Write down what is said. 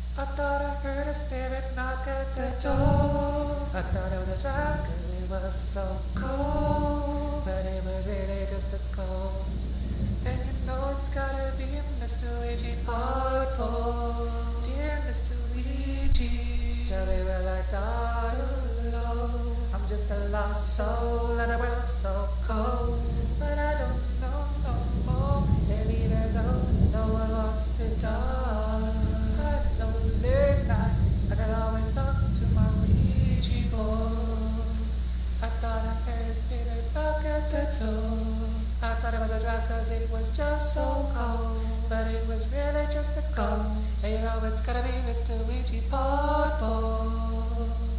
I thought I heard a spirit knock at the door. I thought it was a trap 'cause it was so cold, but it was really just a ghost. And you know it's gotta be Mr. Ouija part 4. Dear Mr. Ouija, tell me where I died alone. I'm just a lost soul and a world so cold, but I don't know no more. And even though no one wants to die, I know late night I can always talk to my Ouija board. I thought I heard a spirit knock at the door. I thought it was a drug 'cause it was just so cold, but it was really just a ghost. And you know it's gotta be Mr. Ouija part 4.